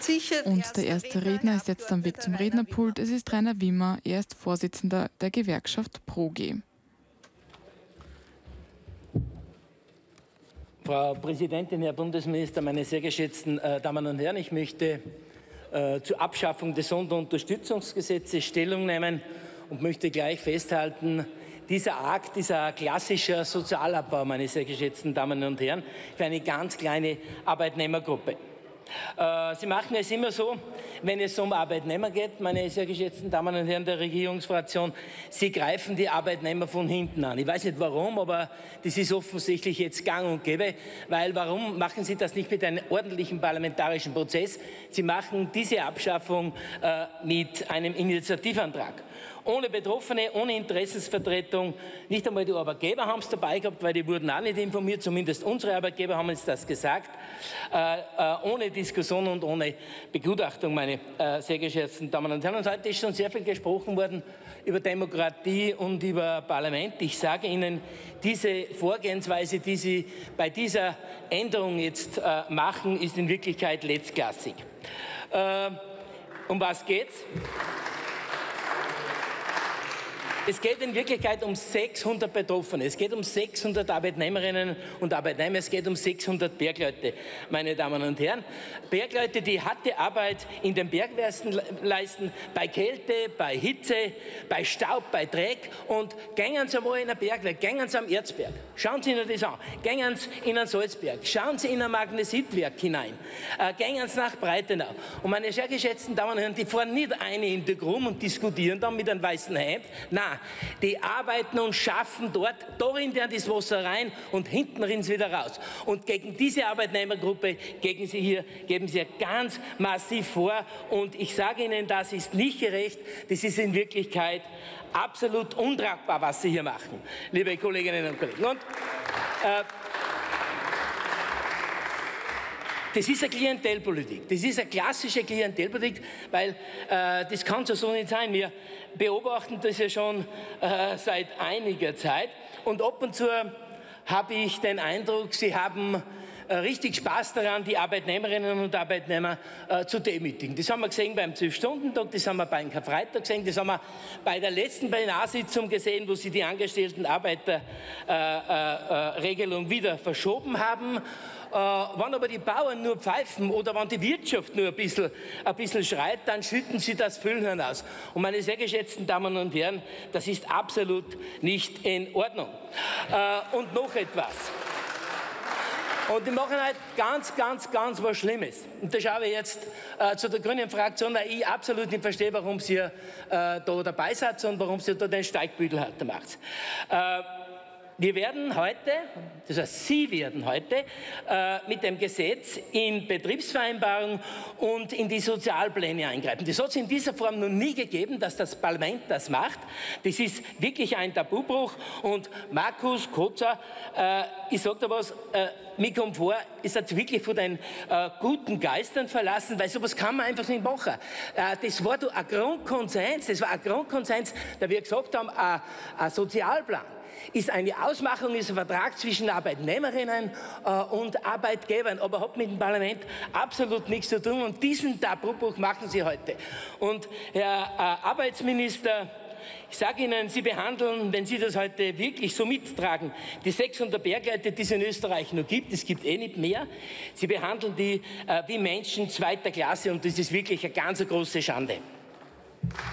Und der erste Redner ist jetzt am Weg zum Rednerpult. Es ist Rainer Wimmer, er ist Vorsitzender der Gewerkschaft ProG. Frau Präsidentin, Herr Bundesminister, meine sehr geschätzten Damen und Herren, ich möchte zur Abschaffung des Sonderunterstützungsgesetzes Stellung nehmen und möchte gleich festhalten, dieser Akt, dieser klassische Sozialabbau, meine sehr geschätzten Damen und Herren, für eine ganz kleine Arbeitnehmergruppe. Sie machen es immer so, wenn es um Arbeitnehmer geht, meine sehr geschätzten Damen und Herren der Regierungsfraktion, Sie greifen die Arbeitnehmer von hinten an. Ich weiß nicht warum, aber das ist offensichtlich jetzt gang und gäbe, weil warum machen Sie das nicht mit einem ordentlichen parlamentarischen Prozess? Sie machen diese Abschaffung mit einem Initiativantrag. Ohne Betroffene, ohne Interessensvertretung. Nicht einmal die Arbeitgeber haben es dabei gehabt, weil die wurden auch nicht informiert, zumindest unsere Arbeitgeber haben uns das gesagt. Ohne Diskussion und ohne Begutachtung, meine sehr geschätzten Damen und Herren. Und heute ist schon sehr viel gesprochen worden über Demokratie und über Parlament. Ich sage Ihnen, diese Vorgehensweise, die Sie bei dieser Änderung jetzt machen, ist in Wirklichkeit letztklassig. Um was geht's? Es geht in Wirklichkeit um 600 Betroffene. Es geht um 600 Arbeitnehmerinnen und Arbeitnehmer. Es geht um 600 Bergleute, meine Damen und Herren. Bergleute, die harte Arbeit in den Bergwerken leisten, bei Kälte, bei Hitze, bei Staub, bei Dreck. Und gehen Sie einmal in ein Bergwerk, gehen Sie am Erzberg. Schauen Sie Ihnen das an. Gehen Sie in einen Salzberg. Schauen Sie in ein Magnesitwerk hinein. Gehen Sie nach Breitenau. Und meine sehr geschätzten Damen und Herren, die fahren nicht eine in die Krumm und diskutieren dann mit einem weißen Hemd. Nein, die arbeiten und schaffen dort, da rinnt ja das Wasser rein und hinten rinnt es wieder raus. Und gegen diese Arbeitnehmergruppe geben Sie ja ganz massiv vor. Und ich sage Ihnen, das ist nicht gerecht, das ist in Wirklichkeit absolut untragbar, was Sie hier machen, liebe Kolleginnen und Kollegen. Und, das ist eine Klientelpolitik. Das ist eine klassische Klientelpolitik, weil das kann so nicht sein. Wir beobachten das ja schon seit einiger Zeit. Und ab und zu habe ich den Eindruck, Sie haben richtig Spaß daran, die Arbeitnehmerinnen und Arbeitnehmer zu demütigen. Das haben wir gesehen beim 12-Stunden-Tag, das haben wir beim Karfreitag gesehen, das haben wir bei der letzten Plenarsitzung gesehen, wo Sie die angestellten Arbeiterregelung wieder verschoben haben. Wenn aber die Bauern nur pfeifen oder wenn die Wirtschaft nur ein bisschen schreit, dann schütten sie das Füllhorn aus. Und meine sehr geschätzten Damen und Herren, das ist absolut nicht in Ordnung. Und noch etwas. Und die machen halt ganz was Schlimmes. Und da schaue ich jetzt zu der grünen Fraktion, weil ich absolut nicht verstehe, warum Sie da dabei seid und warum Sie da den Steigbügelhalter macht. Wir werden heute, das heißt Sie werden heute, mit dem Gesetz in Betriebsvereinbarungen und in die Sozialpläne eingreifen. Das hat es in dieser Form noch nie gegeben, dass das Parlament das macht. Das ist wirklich ein Tabubruch. Und Markus Kotzer, ich sage da was, mir kommt vor, ist jetzt wirklich von den guten Geistern verlassen, weil sowas kann man einfach nicht machen. Das war doch ein Grundkonsens, da wir gesagt haben, ein Sozialplan ist eine Ausmachung, ist ein Vertrag zwischen Arbeitnehmerinnen und Arbeitgebern, aber hat mit dem Parlament absolut nichts zu tun. Und diesen Tabubruch machen Sie heute. Und Herr Arbeitsminister, ich sage Ihnen, Sie behandeln, wenn Sie das heute wirklich so mittragen, die 600 Bergleute, die es in Österreich noch gibt, es gibt eh nicht mehr, Sie behandeln die wie Menschen zweiter Klasse und das ist wirklich eine ganz große Schande.